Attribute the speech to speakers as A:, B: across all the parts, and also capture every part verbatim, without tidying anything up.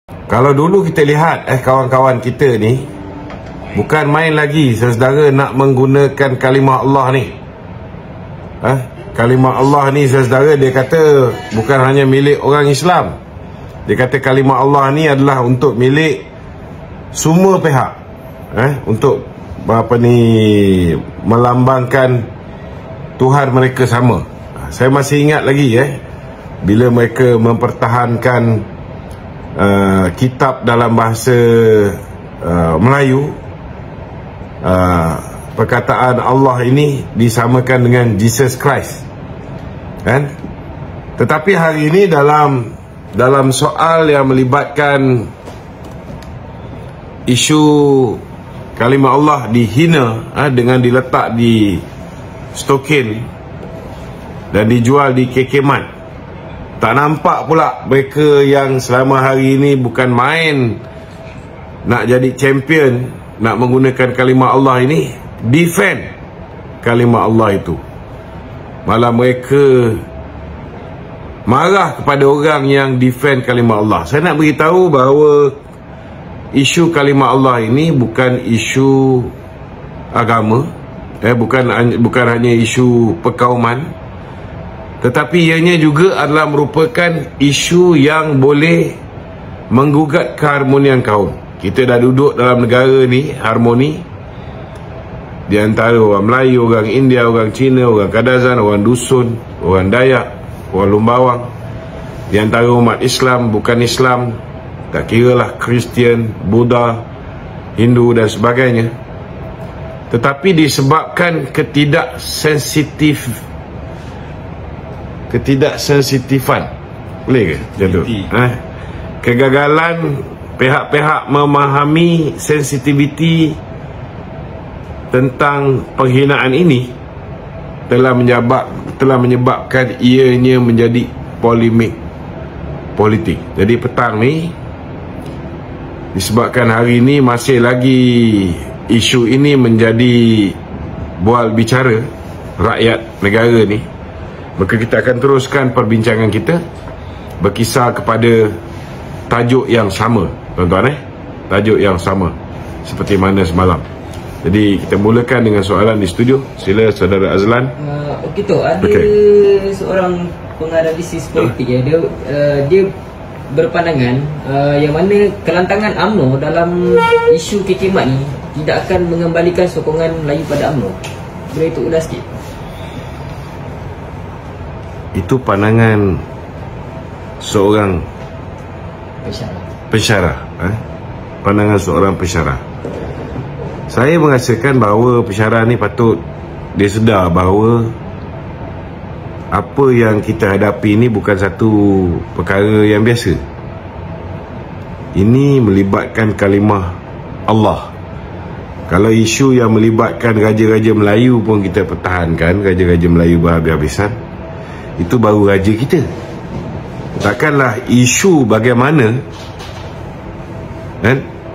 A: Kalau dulu kita lihat eh kawan-kawan kita ni bukan main lagi saudara nak menggunakan kalimah Allah ni. Eh, kalimah Allah ni saudara dia kata bukan hanya milik orang Islam. Dia kata kalimah Allah ni adalah untuk milik semua pihak. Eh, untuk apa ni melambangkan Tuhan mereka sama. Saya masih ingat lagi eh bila mereka mempertahankan Uh, kitab dalam bahasa uh, Melayu, uh, perkataan Allah ini disamakan dengan Jesus Christ, kan? Tetapi hari ini dalam dalam soal yang melibatkan isu kalimah Allah dihina uh, dengan diletak di stokin dan dijual di K K Mart, tak nampak pula mereka yang selama hari ini bukan main nak jadi champion, nak menggunakan kalimah Allah ini, defend kalimah Allah itu. Malah mereka marah kepada orang yang defend kalimah Allah. Saya nak beritahu bahawa isu kalimah Allah ini bukan isu agama, eh, bukan, bukan hanya isu perkauman, tetapi ianya juga adalah merupakan isu yang boleh menggugat keharmonian kaum. Kita dah duduk dalam negara ni harmoni di antara orang Melayu, orang India, orang Cina, orang Kadazan, orang Dusun, orang Dayak, orang Lumbawang, di antara umat Islam, bukan Islam, tak kira lah Kristian, Buddha, Hindu dan sebagainya. Tetapi disebabkan ketidaksensitif ketidaksensitifan, boleh ke macam tu? Eh? Kegagalan pihak-pihak memahami sensitiviti tentang penghinaan ini telah menyebab telah menyebabkan ianya menjadi polemik politik. Jadi petang ni disebabkan hari ini masih lagi isu ini menjadi bual bicara rakyat negara ni, maka kita akan teruskan perbincangan kita berkisar kepada tajuk yang sama, tuan-tuan, eh? Tajuk yang sama seperti mana semalam. Jadi kita mulakan dengan soalan di studio. Sila saudara Azlan.
B: Uh, Okey tu, ada
A: okay.
B: seorang penganalisis politik uh. ya, dia uh, dia berpandangan uh, yang mana kelantangan U M N O dalam isu K K Mart ni tidak akan mengembalikan sokongan Melayu pada U M N O. Boleh itu ulas sikit?
A: Itu pandangan seorang
B: pensyarah,
A: pensyarah eh? Pandangan seorang pensyarah. Saya merasakan bahawa pensyarah ni patut dia sedar bahawa apa yang kita hadapi ini bukan satu perkara yang biasa. Ini melibatkan kalimah Allah. Kalau isu yang melibatkan raja-raja Melayu pun kita pertahankan, raja-raja Melayu berhabis-habisan, itu baru raja kita. Takkanlah isu bagaimana, kan,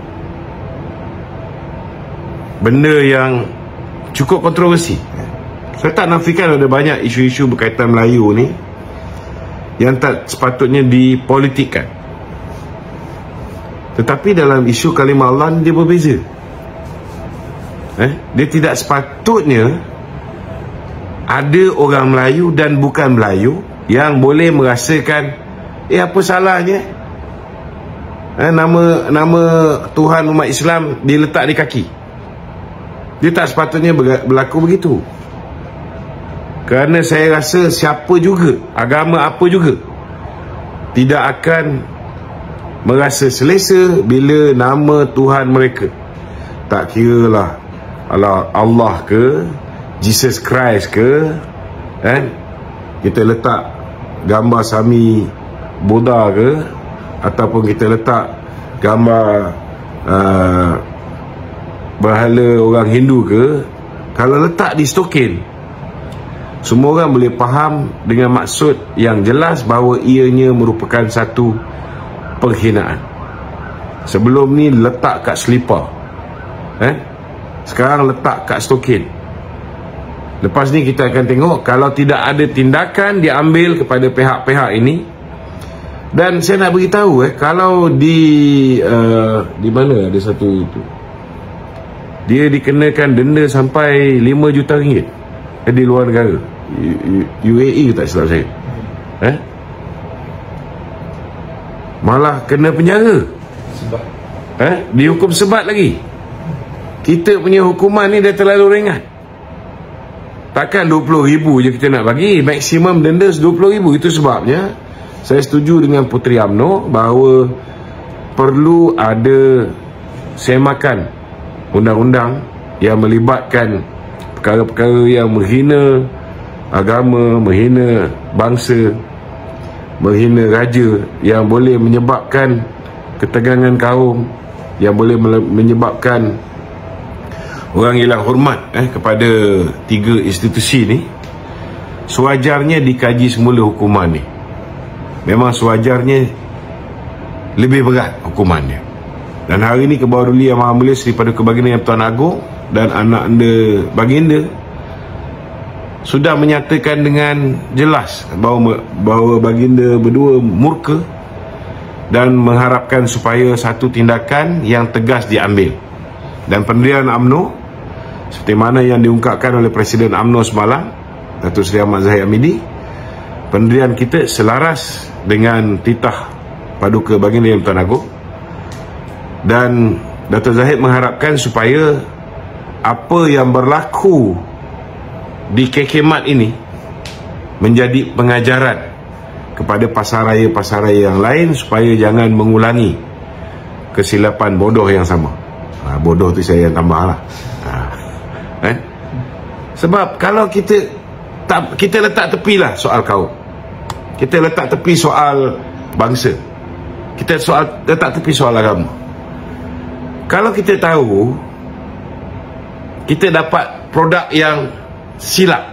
A: benda yang cukup kontroversi. Saya tak nafikan ada banyak isu-isu berkaitan Melayu ni yang tak sepatutnya dipolitikkan. Tetapi dalam isu kalimah Allah ni dia berbeza. Eh? Dia tidak sepatutnya ada orang Melayu dan bukan Melayu yang boleh merasakan, eh apa salahnya eh, nama nama Tuhan umat Islam diletak di kaki. Dia tak sepatutnya berlaku begitu. Kerana saya rasa siapa juga, agama apa juga, tidak akan merasa selesa bila nama Tuhan mereka, tak kiralah Allah, Allah ke Jesus Christ ke, kan, kita letak gambar Sami Buddha ke, ataupun kita letak gambar uh, berhala orang Hindu ke, kalau letak di stokin, semua orang boleh faham dengan maksud yang jelas bahawa ianya merupakan satu penghinaan. Sebelum ni letak kat selipar, eh? Sekarang letak kat stokin. Lepas ni kita akan tengok kalau tidak ada tindakan diambil kepada pihak-pihak ini, Dan saya nak beritahu eh, kalau di uh, di mana ada satu itu, dia dikenakan denda sampai lima juta ringgit eh, di luar negara, U A E tak silap saya, eh? malah kena penjara,
C: sebab
A: eh? dihukum sebat lagi. Kita punya hukuman ni dah terlalu ringan. Takkan dua puluh ribu je kita nak bagi, maksimum denda dua puluh ribu. Itu sebabnya saya setuju dengan Puteri U M N O bahawa perlu ada semakan undang-undang yang melibatkan perkara-perkara yang menghina agama, menghina bangsa, menghina raja, yang boleh menyebabkan ketegangan kaum, yang boleh menyebabkan orang hilang hormat eh, kepada tiga institusi ni. Sewajarnya dikaji semula hukuman ni. Memang sewajarnya lebih berat hukumannya. Dan hari ini Kebawah-Duli Yang Maha Mulia Seri Paduka Baginda Yang Tuan Agong dan anak anda Baginda sudah menyatakan dengan jelas bahawa, bahawa Baginda berdua murka dan mengharapkan supaya satu tindakan yang tegas diambil. Dan pendirian U M N O seperti mana yang diungkapkan oleh Presiden U M N O semalam, Datuk Seri Ahmad Zahid Hamidi, pendirian kita selaras dengan titah Paduka Baginda Yang Tuan Agong. Dan Datuk Zahid mengharapkan supaya apa yang berlaku di K K Mat ini menjadi pengajaran kepada pasaraya-pasaraya yang lain supaya jangan mengulangi kesilapan bodoh yang sama. Ha, bodoh tu saya yang tambah lah. Ha. Eh? Sebab kalau kita tak, kita letak tepilah soal kaum, kita letak tepi soal bangsa, kita soal letak tepi soal agama. Kalau kita tahu kita dapat produk yang silap,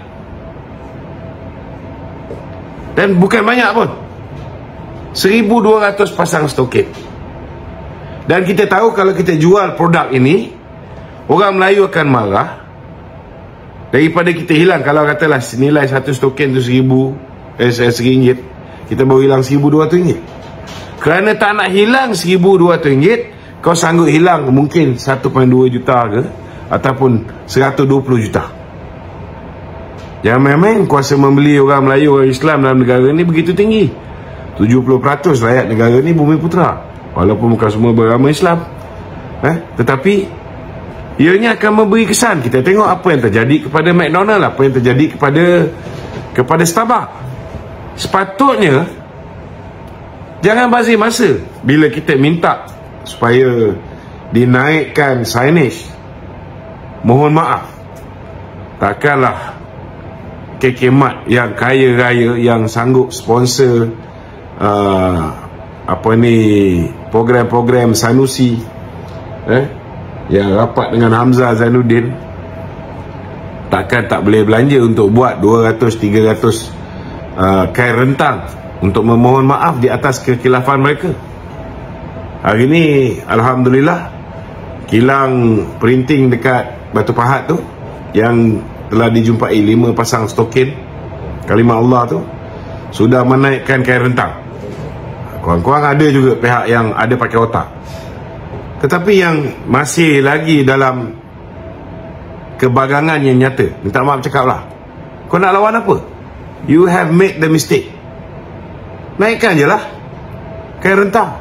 A: dan bukan banyak pun, seribu dua ratus pasang stokin, dan kita tahu kalau kita jual produk ini orang Melayu akan marah, daripada kita hilang, kalau katalah nilai satu stokin tu seribu eh, seringgit, kita baru hilang seribu dua ratus ringgit. Kerana tak nak hilang seribu dua ratus ringgit, kau sanggup hilang mungkin satu perpuluhan dua juta ke, ataupun seratus dua puluh juta. Jangan main-main kuasa membeli orang Melayu, orang Islam dalam negara ni begitu tinggi. tujuh puluh peratus rakyat negara ni bumi putera, walaupun bukan semua beragama Islam, eh? Tetapi ianya akan memberi kesan. Kita tengok apa yang terjadi kepada McDonald, apa yang terjadi kepada kepada Starbucks. Sepatutnya jangan bazir masa bila kita minta supaya dinaikkan signage. Mohon maaf, takkanlah K K Mat yang kaya raya, yang sanggup sponsor uh, apa ni, program-program Sanusi, eh, yang rapat dengan Hamzah Zainuddin, takkan tak boleh belanja untuk buat dua ratus tiga ratus uh, kain rentang untuk memohon maaf di atas kekhilafan mereka. Hari ini alhamdulillah kilang printing dekat Batu Pahat tu yang telah dijumpai lima pasang stokin kalimah Allah tu sudah menaikkan kain rentang. Kurang-kurang ada juga pihak yang ada pakai otak. Tetapi yang masih lagi dalam kebagangan yang nyata, minta maaf cakap lah, kau nak lawan apa? You have made the mistake. Naikkan je lah kain rentang.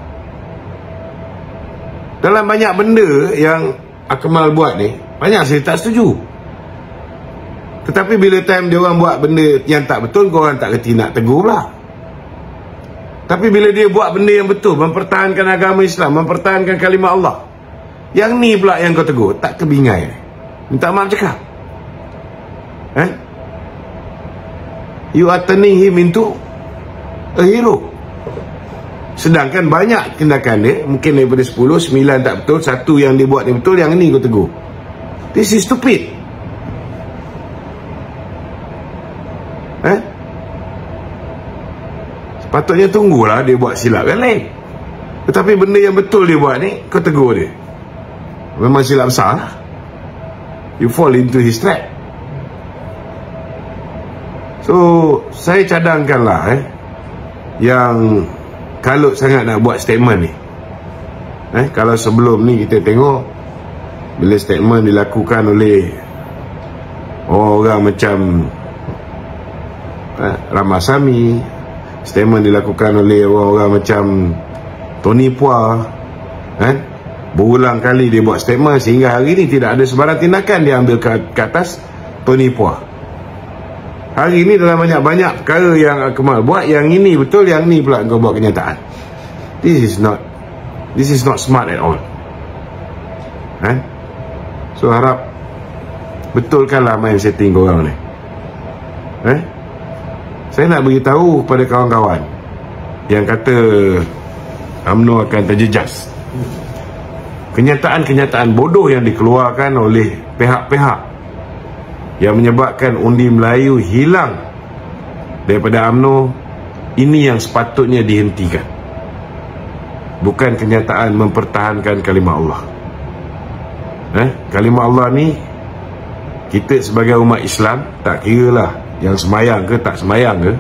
A: Dalam banyak benda yang Akmal buat ni, banyak saya tak setuju. Tetapi bila time dia orang buat benda yang tak betul, korang tak kerti nak tegur pula. Tapi bila dia buat benda yang betul, mempertahankan agama Islam, mempertahankan kalimah Allah, yang ni pula yang kau tegur, tak kebingai. Minta maaf cakap, eh? You are turning him into a hero. Sedangkan banyak tindakan dia, mungkin daripada sepuluh, sembilan tak betul, satu yang dia buat yang betul, yang ni kau tegur. This is stupid. Eh? Sepatutnya tunggulah dia buat silap yang lain. Tetapi benda yang betul dia buat ni, kau tegur dia, memang silap besar lah. You fall into his trap. So saya cadangkanlah eh, yang kalut sangat nak buat statement ni. Eh, kalau sebelum ni kita tengok bila statement dilakukan oleh orang macam eh, Ramasamy, statement dilakukan oleh orang-orang macam Tony Puah, eh, berulang kali dia buat statement sehingga hari ni tidak ada sebarang tindakan dia ambil ke, ke atas Tony Puah. Hari ni dalam banyak-banyak perkara yang Akmal buat, yang ini betul, yang ni pula kau buat kenyataan. This is not This is not smart at all. Eh? So harap betulkanlah main setting korang ni. Eh? Saya nak beritahu kepada kawan-kawan yang kata U M N O akan terjejas. Kenyataan-kenyataan bodoh yang dikeluarkan oleh pihak-pihak yang menyebabkan undi Melayu hilang daripada U M N O, ini yang sepatutnya dihentikan. Bukan kenyataan mempertahankan kalimah Allah. Eh, kalimah Allah ni, kita sebagai umat Islam, tak kira lah yang semayang ke tak semayang ke,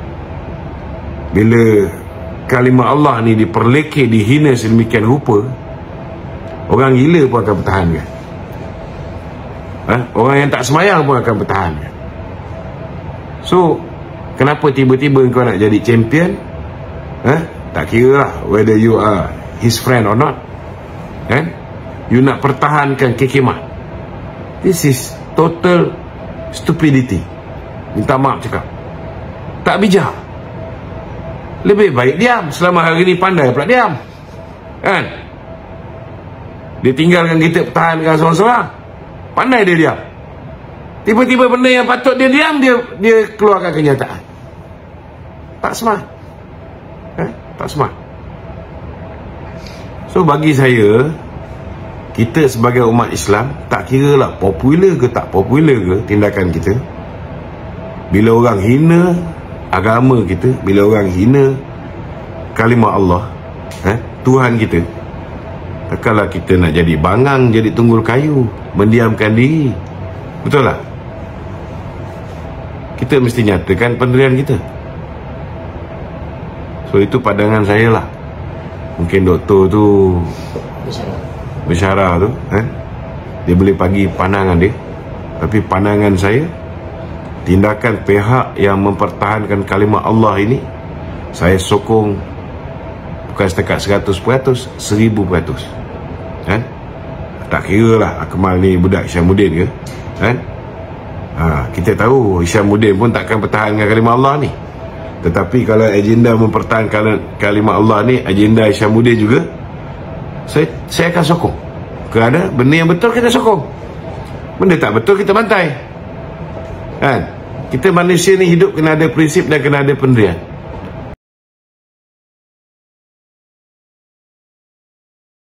A: bila kalimah Allah ni diperlekeh, dihina sedemikian rupa, orang gila pun akan pertahankan. Eh, orang yang tak semayang pun akan pertahankan. So, kenapa tiba-tiba kau nak jadi champion? Eh, tak kira lah whether you are his friend or not, kan? You nak pertahankan kekemah. This is total stupidity. Minta maaf cakap, tak bijak. Lebih baik diam. Selama hari ni pandai pula diam, kan? Dia tinggalkan kita pertahankan seorang-seorang, pandai dia diam. Tiba-tiba benda yang patut dia diam, dia dia keluarkan kenyataan. Tak smart, eh? Tak smart. So bagi saya, kita sebagai umat Islam, tak kira lah popular ke tak popular ke tindakan kita, bila orang hina agama kita, bila orang hina kalimah Allah, eh, Tuhan kita, takkanlah kita nak jadi bangang, jadi tunggul kayu, mendiamkan diri. Betul tak? Kita mesti nyatakan pendirian kita. So itu pandangan saya lah. Mungkin doktor tu bersyarah tu, eh, dia boleh bagi pandangan dia, tapi pandangan saya, tindakan pihak yang mempertahankan kalimah Allah ini, saya sokong bukan setakat seratus peratus, seribu peratus. Kan? Tak kira lah Akmal ni budak Isyamuddin ke, kan? Ha, kita tahu Isyamuddin pun takkan pertahankan kalimah Allah ni. Tetapi kalau agenda mempertahankan kalimah Allah ni agenda Isyamuddin juga, saya, saya akan sokong. Kerana benda yang betul kita sokong, benda tak betul kita bantai, kan? Kita manusia ni hidup kena ada prinsip dan kena ada pendirian.